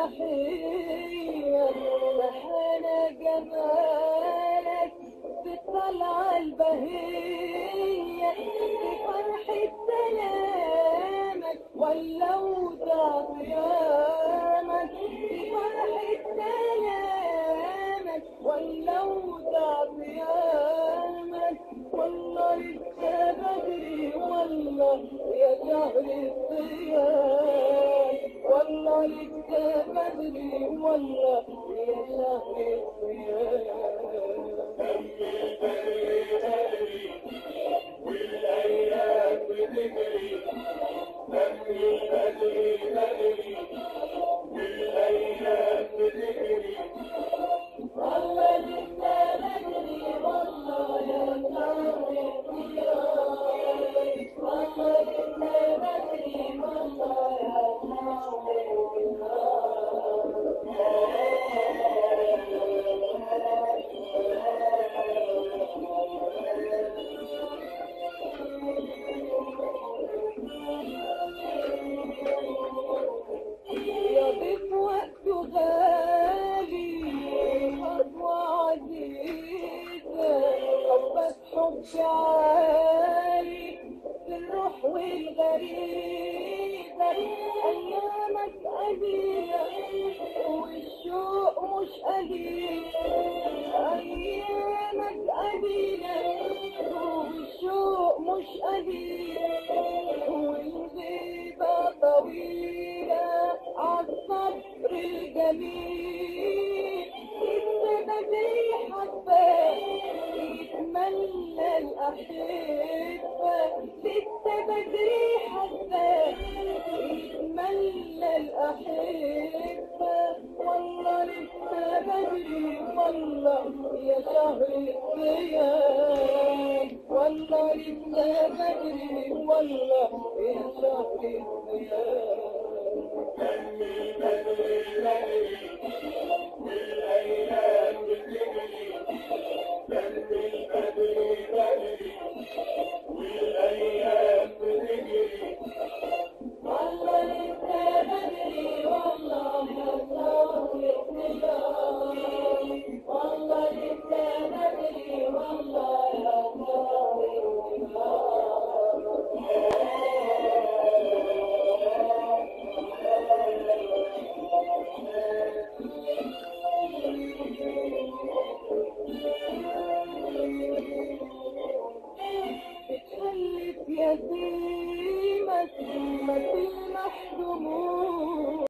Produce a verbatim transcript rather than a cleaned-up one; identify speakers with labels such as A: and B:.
A: تحية سحنا جمالك بالطلعة البهية بفرحة سلامك ولو ضاع قيامك بفرحة سلامك ولو ضاع قيامك والله لسه بدري والله يا شهر الصيام والله لسه بدري والله يا شهر الصيام
B: والأيام بتجري بدري بدري بدري والأيام بتجري
A: والله لسه بدري والله يا شهر الصيام والله لسه بدري والله يا شهر يضيف وقته غالي خطوة عزيزة حبك حب عالي في الروح والغريزة أيامك قليلة والشوق مش قليل أيامك قليلة والشوق مش قليل والغيبة طويلة عالصبر الجميل لسه بدري حبة يتمنى الأحبة لسه بدري حبة يتمنى الأحبة والله لسه بدري والله يا شهر الصيام والله لسه بدري والله يا شهر الصيام
B: بدري بدري بدري والأيام بتجري بدري بدري بدري والأيام بتجري
A: والله لسه بدري والله يا شهر الصيام والله لسه بدري والله يا شهر بتخلف يتيمك ما تلمح دموع